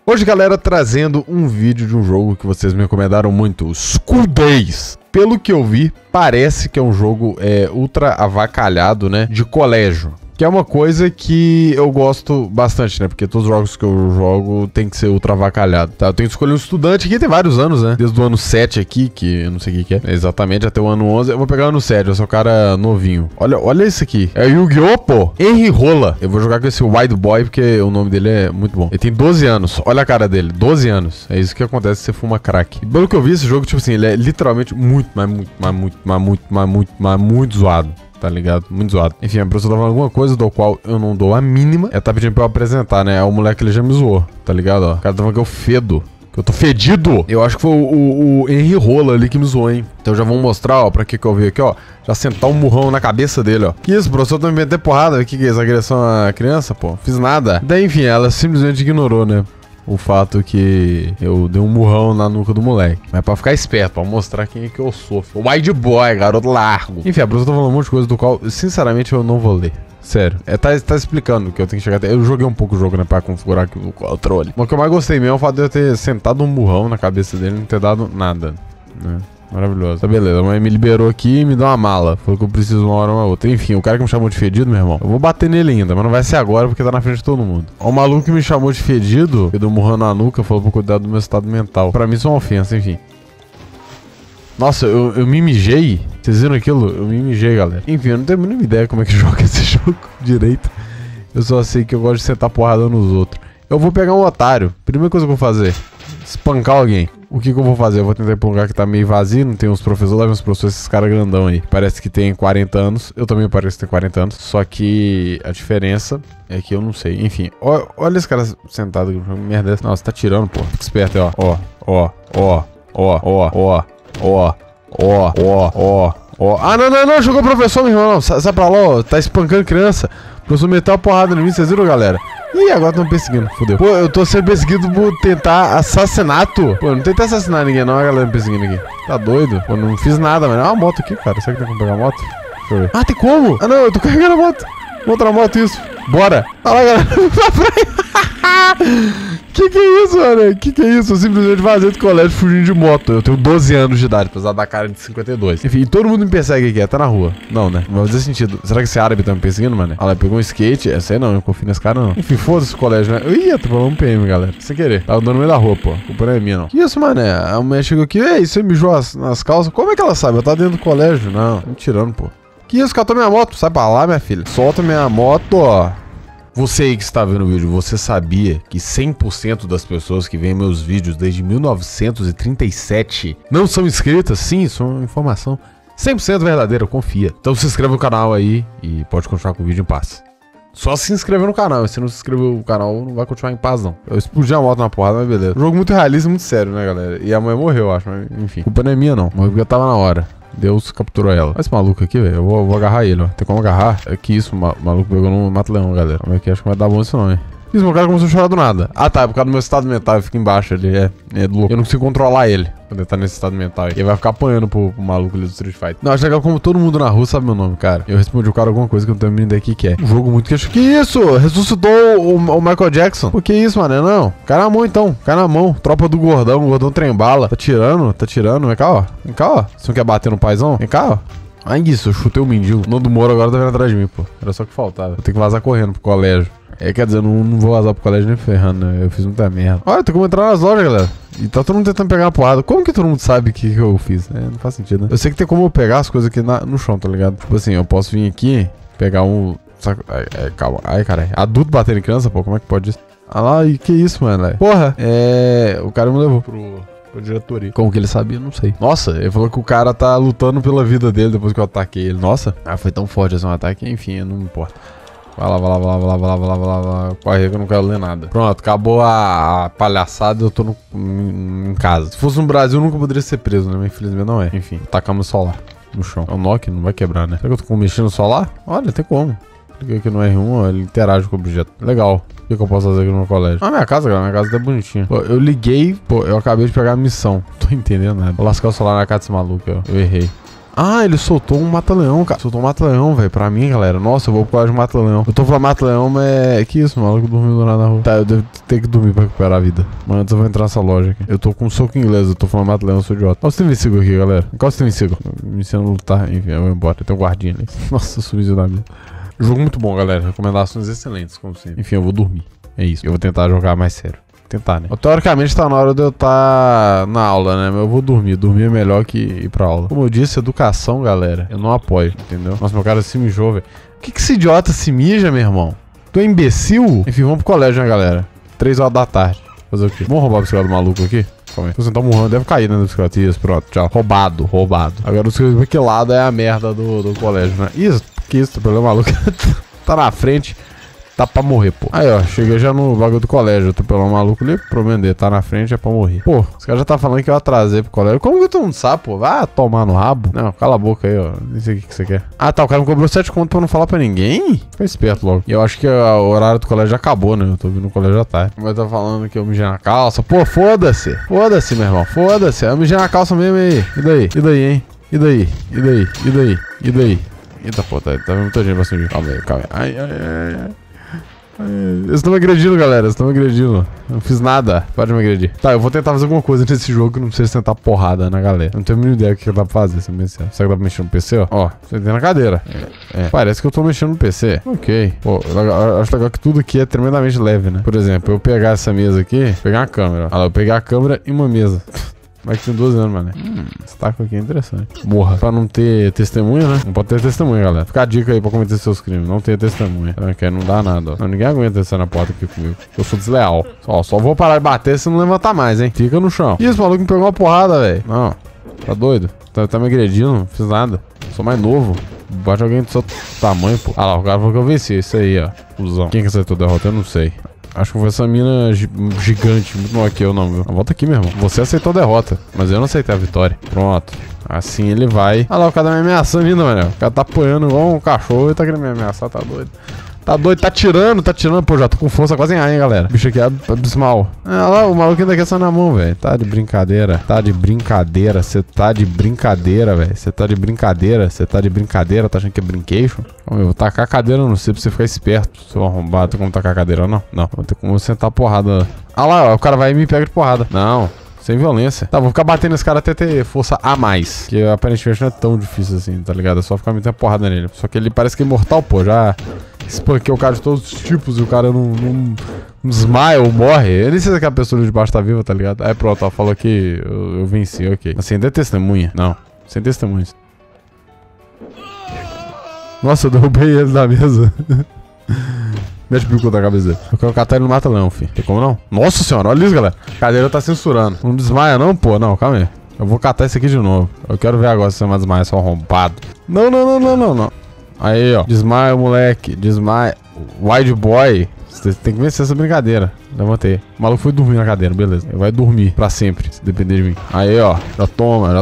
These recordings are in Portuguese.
Hoje, galera, trazendo um vídeo de um jogo que vocês me recomendaram muito, School Days. Pelo que eu vi, parece que é um jogo ultra avacalhado, né, de colégio. Que é uma coisa que eu gosto bastante, né? Porque todos os jogos que eu jogo tem que ser ultra avacalhado. Tá, eu tenho que escolher um estudante aqui, tem vários anos, né? Desde o ano 7 aqui, que eu não sei o que é. Exatamente, até o ano 11. Eu vou pegar o ano 7, eu sou o cara novinho. Olha isso aqui. É Yu-Gi-Oh, pô! Henry Rolla. Eu vou jogar com esse Wild Boy, porque o nome dele é muito bom. Ele tem 12 anos. Olha a cara dele. 12 anos. É isso que acontece se você fuma crack. E pelo que eu vi, esse jogo, tipo assim, ele é literalmente muito zoado. Tá ligado? Muito zoado. Enfim, a professora tá falando alguma coisa do qual eu não dou a mínima. Ela tá pedindo pra eu apresentar, né? O moleque, ele já me zoou, tá ligado? Ó. O cara tá falando que eu fedo. Que eu tô fedido. Eu acho que foi o Henry Rolla ali que me zoou, hein? Então já vamos mostrar, ó, pra que eu vi aqui, ó. Já sentar um murrão na cabeça dele, ó. Que isso, professor, tá me metendo porrada. Que é isso? Agressão à criança, pô? Fiz nada. Daí, enfim, ela simplesmente ignorou, né? O fato que eu dei um murrão na nuca do moleque. Mas pra ficar esperto, pra mostrar quem é que eu sou. O Wild Boy, garoto largo. Enfim, a professora tá falando um monte de coisa do qual, sinceramente, eu não vou ler. Sério. Tá explicando que eu tenho que chegar até... Eu joguei um pouco o jogo, né, pra configurar aqui o controle. Mas o que eu mais gostei mesmo é o fato de eu ter sentado um murrão na cabeça dele e não ter dado nada, né? Maravilhoso. Tá, beleza. A mãe me liberou aqui e me deu uma mala. Falou que eu preciso uma hora ou uma outra. Enfim, o cara que me chamou de fedido, meu irmão, eu vou bater nele ainda, mas não vai ser agora porque tá na frente de todo mundo. O maluco que me chamou de fedido, que deu um murrão na nuca, falou pra cuidar do meu estado mental. Pra mim isso é uma ofensa, enfim. Nossa, eu me mijei. Vocês viram aquilo? Eu me mijei, galera. Enfim, eu não tenho a mínima ideia como é que joga esse jogo direito. Eu só sei que eu gosto de sentar porrada nos outros. Eu vou pegar um otário. Primeira coisa que eu vou fazer: espancar alguém. O que eu vou fazer? Eu vou tentar ir pra um lugar que tá meio vazio, não tem uns professores, lá vem uns professores, esses caras grandão aí. Parece que tem 40 anos, eu também pareço ter 40 anos, só que a diferença é que eu não sei. Enfim, olha esse cara sentado aqui, merda dessa. Nossa, tá tirando, pô. Fica esperto aí, ó. Ah, não, jogou o professor, meu irmão, não. Sai pra lá, ó, tá espancando criança. O professor meteu uma porrada em mim, vocês viram, galera? Ih, agora estão perseguindo, fodeu. Pô, eu tô sendo perseguido por tentar assassinato. Pô, eu não tentei assassinar ninguém não, a galera me perseguindo aqui. Tá doido? Pô, não fiz nada, mano. Ah, uma moto aqui, cara. Será que tem como pegar a moto? Deixa eu ver. Ah, tem como? Ah, não, eu tô carregando a moto. Outra moto, isso. Bora. Olha lá, galera. Que é isso, mano? Que é isso? Eu simplesmente vazei do colégio fugindo de moto. Eu tenho 12 anos de idade, apesar da cara de 52. Enfim, todo mundo me persegue aqui, tá na rua. Não, né? Não vai fazer sentido. Será que esse árabe tá me perseguindo, mano? Olha lá, pegou um skate. Essa aí não, eu confio nesse cara não. Enfim, foda-se o colégio, né? Ih, tô falando um PM, galera. Sem querer. Tava andando no meio da rua, pô. A culpa não é minha, não. Que isso, mano? A mulher chegou aqui. Ei, você mijou nas calças? Como é que ela sabe? Eu tava dentro do colégio. Não, me tirando, pô. Que isso? Catou minha moto. Sai pra lá, minha filha. Solta minha moto, ó. Você aí que está vendo o vídeo, você sabia que 100% das pessoas que veem meus vídeos desde 1937 não são inscritas? Sim, isso é uma informação 100% verdadeira, confia. Então se inscreva no canal aí e pode continuar com o vídeo em paz. Só se inscrever no canal, se não se inscreveu no canal não vai continuar em paz não. Eu explodi a moto na porrada, mas beleza. Um jogo muito realista, muito sério, né, galera? E a mulher morreu, eu acho, mas enfim. A culpa não é minha não, morreu porque eu tava na hora. Deus capturou ela. Olha esse maluco aqui, velho. Eu vou agarrar ele, ó. Tem como agarrar? É que isso, o maluco pegou no mata-leão, galera. Como é que acho que vai dar bom isso não, hein? Isso, meu cara começou a chorar do nada. Ah, tá. É por causa do meu estado mental. Ele fica embaixo. Ele é louco. Eu não consigo controlar ele quando ele tá nesse estado mental aí. Ele vai ficar apanhando pro maluco ali do Street Fighter. Não, acho legal como todo mundo na rua sabe meu nome, cara. Eu respondi o cara alguma coisa que eu não tenho ideia que é. Um jogo muito queixo. Que isso? Ressuscitou o Michael Jackson. Pô, que isso, mano? Não. Cai na mão, então. Cai na mão. Tropa do gordão. O gordão trem-bala. Tá tirando. Vem cá, ó. Vem cá, ó. Você não quer bater no paizão? Vem cá, ó. Ah, isso. Eu chutei o mendigo. O Nando Moro agora tá vindo atrás de mim, pô. Era só que faltava. Eu tenho que vazar correndo pro colégio. Quer dizer, eu não vou vazar pro colégio nem ferrando, né? Eu fiz muita merda. Olha, tem como entrar nas lojas, galera. E tá todo mundo tentando pegar uma porrada. Como que todo mundo sabe o que eu fiz? Não faz sentido, né? Eu sei que tem como eu pegar as coisas aqui no chão, tá ligado? Tipo assim, eu posso vir aqui, pegar um... calma. Ai, caralho. Adulto batendo em criança, pô? Como é que pode isso? Ah lá, e que isso, mano? Porra, o cara me levou pro diretoria. Como que ele sabia? Não sei. Nossa, ele falou que o cara tá lutando pela vida dele depois que eu ataquei ele. Nossa, foi tão forte esse ataque. Enfim, não me importa. Vai lá. Corre que eu não quero ler nada. Pronto, acabou a palhaçada, eu tô em casa. Se fosse no Brasil, eu nunca poderia ser preso, né? Mas infelizmente não é. Enfim, tacamos o solar no chão. É o Nokia, não vai quebrar, né? Será que eu tô mexendo no solar? Olha, tem como. Cliquei aqui no R1, ó, ele interage com o objeto. Legal. O que eu posso fazer aqui no meu colégio? Ah, minha casa, galera. Minha casa tá bonitinha. Pô, eu liguei, pô, eu acabei de pegar a missão. Tô entendendo nada. Vou lascar o celular na cara desse maluco, ó. Eu errei. Ah, ele soltou um mata-leão, cara. Soltou um mata-leão, velho, pra mim, galera. Nossa, eu vou pro colégio de mata-leão. Eu tô falando mata-leão, mas... Que isso, maluco? Dormiu do nada na rua. Tá, eu devo ter que dormir pra recuperar a vida. Mas antes eu vou entrar nessa loja aqui. Eu tô com um soco inglês, eu tô falando mata-leão, eu sou idiota. Olha o Steven Seagal aqui, galera. Qual o Steven Seagal? Me ensina a lutar. Enfim, eu vou embora. Tem um guardinha ali. Nossa, sumiu da vida. Jogo muito bom, galera. Recomendações excelentes, como sempre. Enfim, eu vou dormir. É isso. Eu vou tentar jogar mais sério. Tentar, né? Teoricamente tá na hora de eu estar na aula, né? Mas eu vou dormir. Dormir é melhor que ir pra aula. Como eu disse, educação, galera, eu não apoio, entendeu? Nossa, meu cara se mijou, velho. Que esse idiota se mija, meu irmão? Tu é imbecil? Enfim, vamos pro colégio, né, galera? 3 horas da tarde. Fazer o quê? Vamos roubar a bicicleta do maluco aqui? Calma aí. Se você tá morrendo, deve cair, né, na bicicleta. Isso, pronto, tchau. Roubado. Agora eu sei que lado é a merda do colégio, né? Isso, que isso, o problema maluco. Tá na frente. Tá pra morrer, pô. Aí, ó, cheguei já no bagulho do colégio. Atropelou um maluco ali, pro vender. Tá na frente, é pra morrer. Pô, os caras já tá falando que eu atrasei pro colégio. Como que todo mundo sabe, pô? Vai tomar no rabo. Não, cala a boca aí, ó. Não sei o que você quer. Ah, tá, o cara me cobrou 7 conto pra não falar pra ninguém? Fica esperto logo. E eu acho que o horário do colégio já acabou, né? Eu tô vindo no colégio já tarde. Mas tá falando que eu mijei na calça. Pô, foda-se. Foda-se, meu irmão. Foda-se. Eu mijei na calça mesmo aí. E daí? E daí, hein? E daí? E daí? E daí? E daí? Eita, pô, tá vendo muita gente pra subir. Calma aí, calma aí. Ai. Eles estão me agredindo, galera. Eles estão me agredindo. Eu não fiz nada. Pode me agredir. Tá, eu vou tentar fazer alguma coisa nesse jogo que não precisa tentar porrada na galera. Eu não tenho a mínima ideia do que dá pra fazer. Será que dá pra mexer no PC, ó? Ó, você tem na cadeira. Parece que eu tô mexendo no PC. Ok. Pô, eu acho legal que tudo aqui é tremendamente leve, né? Por exemplo, eu pegar essa mesa aqui, pegar a câmera. Olha lá, eu pegar a câmera e uma mesa. Mas que tem 12 anos, mano. Esse taco aqui é interessante. Morra. Pra não ter testemunha, né? Não pode ter testemunha, galera. Fica a dica aí pra cometer seus crimes. Não ter testemunha. Não dá nada, ó. Não, ninguém aguenta descer na porta aqui comigo. Eu sou desleal. Só vou parar de bater se não levantar mais, hein? Fica no chão. Ih, esse maluco me pegou uma porrada, velho. Não. Tá doido? Tá me agredindo. Não fiz nada. Sou mais novo. Bate alguém do seu tamanho, pô. Ah lá, o cara falou que eu venci. Isso aí, ó. Cusão. Quem que acertou a derrota? Eu não sei. Acho que foi essa mina gigante, muito maior que eu, não, viu? Volta aqui, meu irmão. Você aceitou a derrota, mas eu não aceitei a vitória. Pronto. Assim ele vai. Ah lá, o cara tá me ameaçando ainda, mano. O cara tá apoiando igual um cachorro e tá querendo me ameaçar, tá doido. Tá doido, tá tirando. Pô, já tô com força quase em ar, hein, galera. O bicho aqui é abismal. Ah lá, o maluco ainda quer só na mão, velho. Tá de brincadeira. Cê tá de brincadeira, velho. Você tá de brincadeira. Tá achando que é brincation? Eu vou tacar a cadeira no você pra você ficar esperto. Seu arrombado, tem como tacar a cadeira, não? Não, vou ter como sentar a porrada. Ah lá, ó, o cara vai e me pega de porrada. Não. Sem violência. Tá, vou ficar batendo nesse cara até ter força a mais. Que aparentemente não é tão difícil assim, tá ligado? É só ficar metendo porrada nele. Só que ele parece que é imortal, pô. Já espanquei o cara de todos os tipos e o cara não desmaia ou morre. Eu nem sei se aquela pessoa de baixo tá viva, tá ligado? Aí pronto, ó, falou que eu venci, ok. Assim, ainda é testemunha? Não, sem testemunhas. Nossa, eu derrubei ele da mesa. Mete o bico da cabeça dele. Eu quero catar ele no mata-leão, filho. Tem como não? Nossa senhora, olha isso, galera. A cadeira tá censurando. Não desmaia não, pô. Não, calma aí. Eu vou catar esse aqui de novo. Eu quero ver agora se você vai desmaiar, seu arrombado. Não. Aí, ó. Desmaia, moleque. Desmaia. Wide boy. Você tem que vencer essa brincadeira. Levantei. O maluco foi dormir na cadeira, beleza. Ele vai dormir pra sempre, se depender de mim. Aí, ó. Já toma.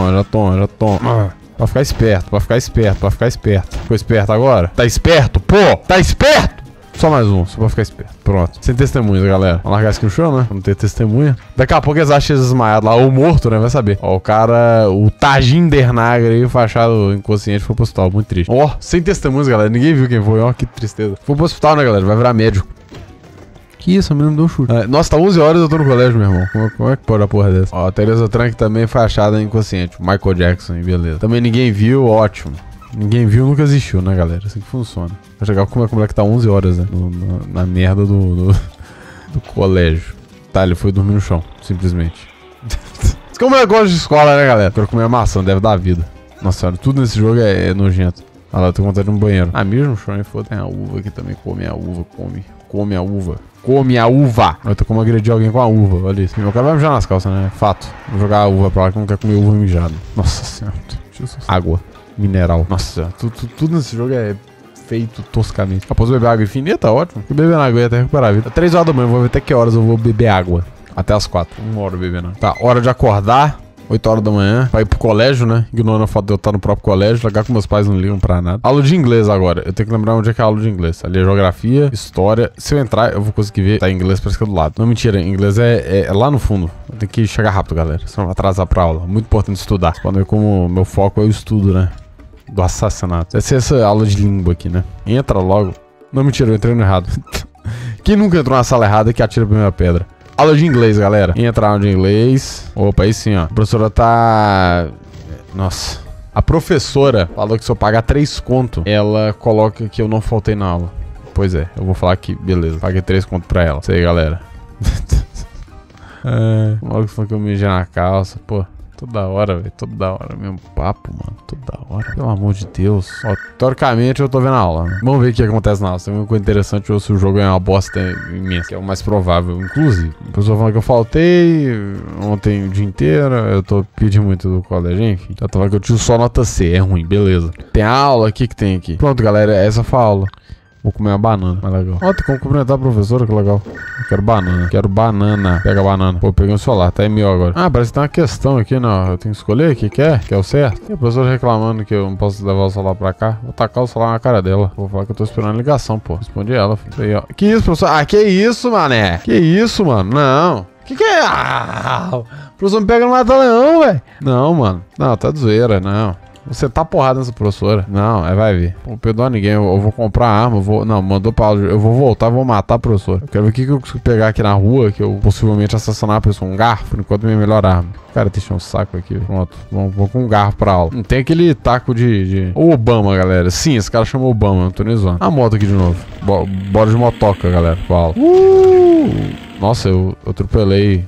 Pra ficar esperto. Ficou esperto agora? Tá esperto, pô? Tá esperto? Só mais um, só pra ficar esperto. Pronto. Sem testemunhas, galera. Vamos largar isso aqui no chão, né? Pra não ter testemunha. Daqui a pouco eles acham eles desmaiados lá. Ou morto, né? Vai saber. Ó, o cara... O Tajin Dernager aí, o fachado inconsciente, foi pro hospital. Muito triste. Ó, sem testemunhas, galera. Ninguém viu quem foi. Ó, que tristeza. Foi pro hospital, né, galera? Vai virar médico. Que isso? A menina me deu um chute. Nossa, tá 11 horas e eu tô no colégio, meu irmão. Como é que pode a porra dessa? Ó, a Teresa Trank também foi achada inconsciente. Michael Jackson, beleza. Também ninguém viu, ótimo. Ninguém viu, nunca existiu, né, galera? Assim que funciona. Vai chegar como é que tá 11 horas, né? Na merda do colégio. Tá, ele foi dormir no chão, simplesmente. Como eu gosto de escola, né, galera? Quero comer maçã, deve dar vida. Nossa senhora, tudo nesse jogo é nojento. Ah lá, eu tô com vontade de um banheiro. Ah, mesmo no chão, foda. Tem a uva aqui também. Come a uva, come a uva. Come a uva. Eu tô como agredir alguém com a uva, olha isso. Meu cara vai mijar nas calças, né? Fato. Vou jogar a uva pra lá que não quer comer uva mijada. Nossa senhora. Água. Mineral. Nossa, tudo nesse jogo é feito toscamente. Após beber água infinita, ótimo. Porque beber água até recuperar a vida. 3 horas da manhã, vou ver até que horas eu vou beber água. Até as 4. 1 hora bebendo. Tá, hora de acordar. 8 horas da manhã, pra ir pro colégio, né? Ignorando a foto de eu estar no próprio colégio, legal que meus pais não ligam pra nada. Aula de inglês agora. Eu tenho que lembrar onde é que é a aula de inglês. Ali é geografia, história. Se eu entrar, eu vou conseguir ver. Tá em inglês, parece que é do lado. Não, mentira. Inglês é lá no fundo. Eu tenho que chegar rápido, galera. Senão vai atrasar pra aula. Muito importante estudar. Vocês podem ver como meu foco é o estudo, né? Do assassinato. Deve ser essa aula de língua aqui, né? Entra logo. Não, mentira. Eu entrei no errado. Quem nunca entrou na sala errada que atira a primeira pedra. Aula de inglês, galera. Entra aula de inglês. Opa, aí sim, ó. A professora tá... Nossa. A professora falou que se eu pagar 3 conto, ela coloca que eu não faltei na aula. Pois é, eu vou falar que, beleza. Paguei 3 conto pra ela. Isso aí, galera. O maluco falou que eu mijei na calça, pô. Toda hora, velho. Toda hora. Mesmo papo, mano. Toda hora. Pelo amor de Deus. Ó, teoricamente eu tô vendo a aula, né? Vamos ver o que acontece na aula. Se tem alguma coisa interessante ou se o jogo é uma bosta imensa. Que é o mais provável, inclusive. A pessoa falando que eu faltei ontem o dia inteiro. Eu tô pedindo muito do colégio, enfim. Já tô falando que eu tiro só nota C. É ruim, beleza. Tem a aula, o que que tem aqui? Pronto, galera. Essa foi a aula. Vou comer uma banana, mais legal. Ó, tem como cumprimentar a professora, que legal. Eu quero banana. Quero banana. Pega a banana. Pô, eu peguei um celular, tá meu agora. Ah, parece que tem uma questão aqui, não. Eu tenho que escolher o que quer, que é o certo. E a professora reclamando que eu não posso levar o celular pra cá. Vou tacar o celular na cara dela. Vou falar que eu tô esperando a ligação, pô. Respondi ela, filho. Aí, ó. Que isso, professor? Ah, que isso, mané? Que isso, mano? Não. Que é? Ah, o professor me pega no mata-leão, velho. Não, mano. Não, tá de zoeira, não. Você tá porrada nessa professora. Não, vai ver. Não perdoa ninguém. Eu vou comprar arma. Não, mandou pra aula. Eu vou voltar, vou matar a professora. Eu quero ver o que eu consigo pegar aqui na rua. Que eu possivelmente assassinar a pessoa. Um garfo, enquanto minha melhor arma. Cara, deixa um saco aqui. Pronto. Vou com um garfo pra aula. Não tem aquele taco de... O Obama, galera. Sim, esse cara chama Obama. Não tô nem zoando. A moto aqui de novo. Bora de motoca, galera. Pra aula. Nossa, eu atropelei.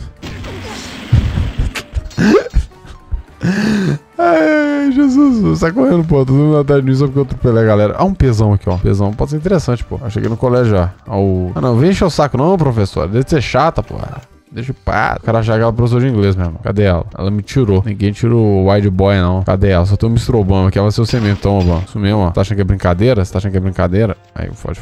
Ai, Jesus, sai correndo, pô. Tô dando atrás disso só porque eu atropelei a galera. Ah, um pesão aqui, ó. Pesão pode ser interessante, pô. Eu cheguei no colégio já. Ah, não, vem encher o saco não, professor. Deve ser chata, pô. Deixa o pá. O cara achar aquela professora de inglês mesmo. Cadê ela? Ela me tirou. Ninguém tirou o White Boy, não. Cadê ela? Só tem o Mr. Obama, que ela vai ser o você mesmo. Toma, Obama. Isso mesmo, ó. Tá achando que é brincadeira? Você tá achando que é brincadeira? Aí, foge.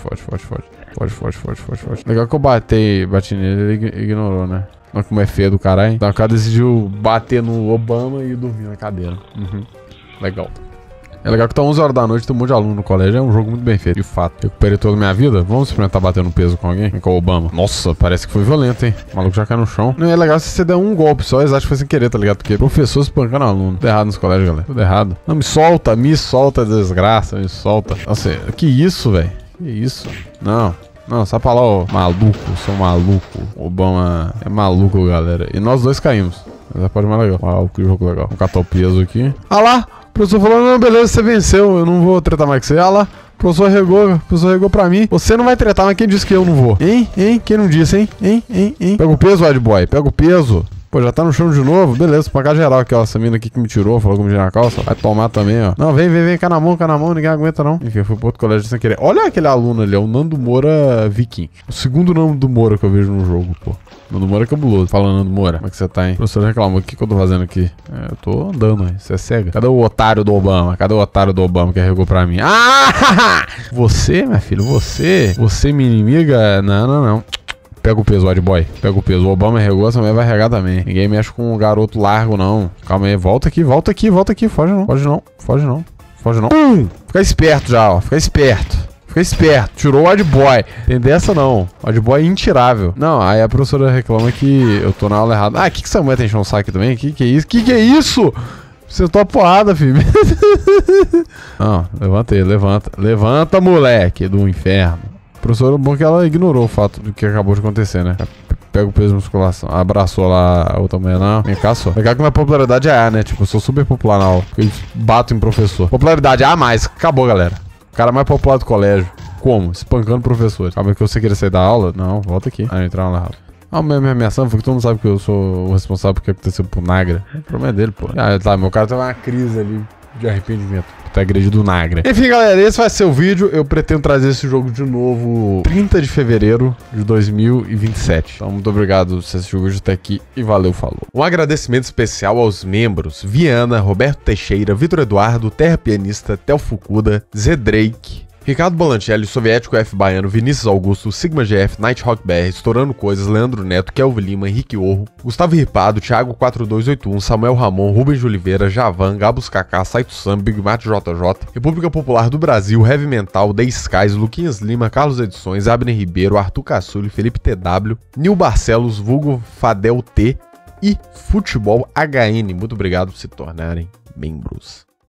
Legal que eu bati nele, ele ignorou, né? Olha como é feio do caralho. Então o cara decidiu bater no Obama e dormir na cadeira. Legal. É legal que tá 11 horas da noite, tem um monte de aluno no colégio. É um jogo muito bem feito, de fato. Eu recuperei toda a minha vida. Vamos experimentar bater no peso com alguém? Com o Obama. Nossa, parece que foi violento, hein? O maluco já cai no chão. Não é legal se você der um golpe só, eles acham que foi sem querer, tá ligado? Porque professor espancando aluno. Tudo errado nos colégios, galera. Tudo errado. Não, me solta, desgraça, me solta. Nossa, que isso, velho? Que isso? Não, só pra lá, ó, maluco, sou maluco. Obama é maluco, galera. E nós dois caímos. Mas pode mais legal. Uau, que jogo legal. Vamos catar o peso aqui. Ah lá! O professor falou, não, beleza, você venceu. Eu não vou tretar mais que você. Ah lá! O professor regou pra mim. Você não vai tretar, mas quem disse que eu não vou? Hein? Quem não disse, hein? Pega o peso, White Boy. Pega o peso. Pô, já tá no chão de novo? Beleza, pagar geral aqui, ó. Essa mina aqui que me tirou, falou que me tirou na calça. Vai tomar também, ó. Não, vem, cá na mão, ninguém aguenta, não. Enfim, eu fui pro outro colégio sem querer. Olha aquele aluno ali, é o Nando Moura Viking. O segundo Nando Moura que eu vejo no jogo, pô. Nando Moura é cabuloso. Fala, Nando Moura. Como é que você tá, hein? O professor reclamou. O que eu tô fazendo aqui? Eu tô andando, hein? Você é cega. Cadê o otário do Obama? Cadê o otário do Obama que arregou pra mim? Ah! Você, minha filha, você? Você, minha inimiga? Não. Pega o peso, White Boy. Pega o peso. O Obama regou, essa mulher vai regar também. Ninguém mexe com um garoto largo, não. Calma aí. Volta aqui. Foge não. Pum! Fica esperto já, ó. Fica esperto. Tirou o White Boy. Tem dessa não. O White Boy é intirável. Não, aí a professora reclama que eu tô na aula errada. Ah, que essa mulher tem enchendo um saco também? Que é isso? Que é isso? Você tá porrada, filho. Não, levanta aí, levanta, moleque do inferno. Professora, bom que ela ignorou o fato do que acabou de acontecer, né? Pega o peso de musculação. Abraçou lá a outra mulher, não. Vem cá só. Legal que minha popularidade é A, né? Tipo, eu sou super popular na aula. Eu bato em professor. Popularidade A+. Acabou, galera. O cara mais popular do colégio. Como? Espancando professores. Calma que você queria sair da aula? Não, volta aqui. Ah, entrar lá rápido. Ah, minha ameaçando foi que todo mundo sabe que eu sou o responsável por que aconteceu pro Nagra. O problema é dele, pô. Ah, tá. Meu cara teve uma crise ali de arrependimento. Tá agredido o Nagra. Enfim, galera, esse vai ser o vídeo. Eu pretendo trazer esse jogo de novo 30 de fevereiro de 2027. Então, muito obrigado por você assistir o vídeo até aqui e valeu, falou. Um agradecimento especial aos membros Viana, Roberto Teixeira, Vitor Eduardo, Terra Pianista, Tel Fukuda, Zé Drake, Ricardo Bolantelli, Soviético F Baiano, Vinícius Augusto, Sigma GF, Nighthawk BR, Estourando Coisas, Leandro Neto, Kelvin Lima, Henrique Orro, Gustavo Ripado, Thiago 4281, Samuel Ramon, Rubens de Oliveira, Javan, Gabus Kaká, Saito Sam, Big Mat JJ, República Popular do Brasil, Heavy Mental, The Skies, Luquinhas Lima, Carlos Edições, Abner Ribeiro, Arthur Caçulli, Felipe TW, Nil Barcelos, Vulgo Fadel T e Futebol HN. Muito obrigado por se tornarem membros.